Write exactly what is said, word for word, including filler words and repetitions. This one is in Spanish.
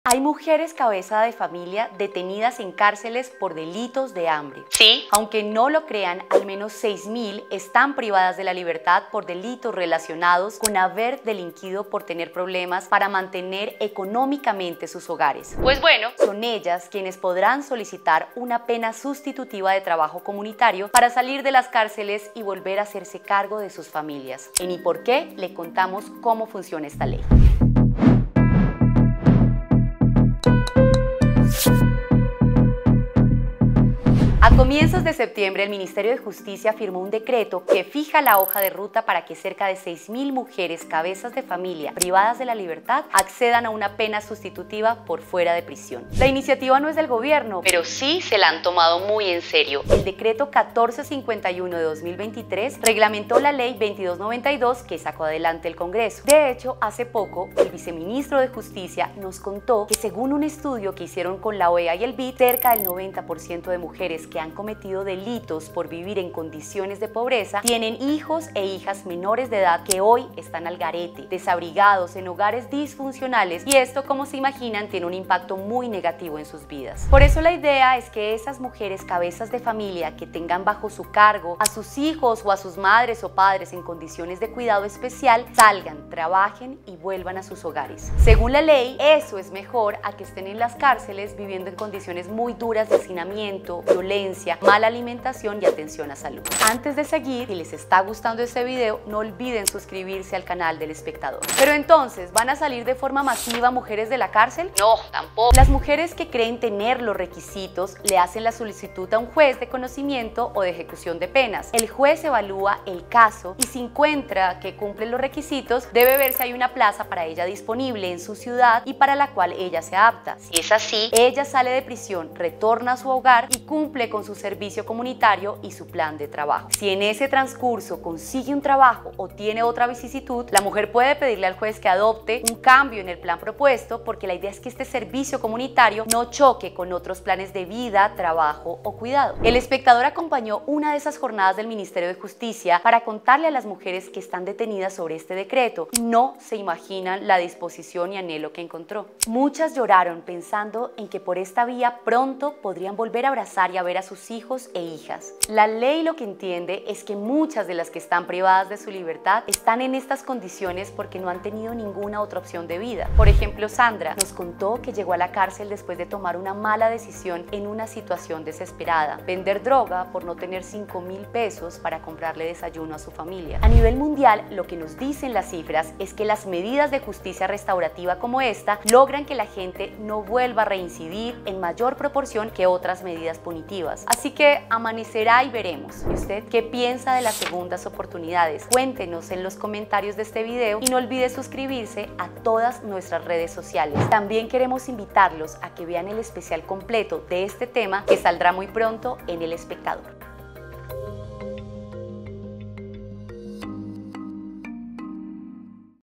Hay mujeres cabeza de familia detenidas en cárceles por delitos de hambre. Sí. Aunque no lo crean, al menos seis mil están privadas de la libertad por delitos relacionados con haber delinquido por tener problemas para mantener económicamente sus hogares. Pues bueno, Son ellas quienes podrán solicitar una pena sustitutiva de trabajo comunitario para salir de las cárceles y volver a hacerse cargo de sus familias. En ¿Y por qué? Le contamos cómo funciona esta ley. A comienzos de septiembre, el Ministerio de Justicia firmó un decreto que fija la hoja de ruta para que cerca de seis mil mujeres cabezas de familia privadas de la libertad accedan a una pena sustitutiva por fuera de prisión. La iniciativa no es del gobierno, pero sí se la han tomado muy en serio. el decreto catorce cincuenta y uno de dos mil veintitrés reglamentó la ley veintidós noventa y dos que sacó adelante el Congreso. De hecho, hace poco, el viceministro de Justicia nos contó que según un estudio que hicieron con la O E A y el B I D, cerca del noventa por ciento de mujeres que han cometido delitos por vivir en condiciones de pobreza tienen hijos e hijas menores de edad que hoy están al garete, desabrigados en hogares disfuncionales, y esto, como se imaginan, tiene un impacto muy negativo en sus vidas. Por eso la idea es que esas mujeres cabezas de familia que tengan bajo su cargo a sus hijos o a sus madres o padres en condiciones de cuidado especial salgan, trabajen y vuelvan a sus hogares. Según la ley, eso es mejor a que estén en las cárceles viviendo en condiciones muy duras de hacinamiento, violencia, mala alimentación y atención a salud. Antes de seguir, si les está gustando este video, no olviden suscribirse al canal del Espectador. Pero entonces, ¿van a salir de forma masiva mujeres de la cárcel? No, tampoco. Las mujeres que creen tener los requisitos le hacen la solicitud a un juez de conocimiento o de ejecución de penas. El juez evalúa el caso y si encuentra que cumple los requisitos, debe ver si hay una plaza para ella disponible en su ciudad y para la cual ella se apta. Si es así, Ella sale de prisión, retorna a su hogar y cumple con su servicio comunitario y su plan de trabajo. Si en ese transcurso consigue un trabajo o tiene otra vicisitud, la mujer puede pedirle al juez que adopte un cambio en el plan propuesto, porque la idea es que este servicio comunitario no choque con otros planes de vida, trabajo o cuidado. El Espectador acompañó una de esas jornadas del Ministerio de Justicia para contarle a las mujeres que están detenidas sobre este decreto. No se imaginan la disposición y anhelo que encontró. Muchas lloraron pensando en que por esta vía pronto podrían volver a abrazar y a ver a sus hijos e hijas. La ley lo que entiende es que muchas de las que están privadas de su libertad están en estas condiciones porque no han tenido ninguna otra opción de vida. Por ejemplo, Sandra nos contó que llegó a la cárcel después de tomar una mala decisión en una situación desesperada: vender droga por no tener cinco mil pesos para comprarle desayuno a su familia. A nivel mundial, lo que nos dicen las cifras es que las medidas de justicia restaurativa como esta logran que la gente no vuelva a reincidir en mayor proporción que otras medidas punitivas. Así que amanecerá y veremos. ¿Y usted qué piensa de las segundas oportunidades? Cuéntenos en los comentarios de este video y no olvide suscribirse a todas nuestras redes sociales. También queremos invitarlos a que vean el especial completo de este tema que saldrá muy pronto en El Espectador.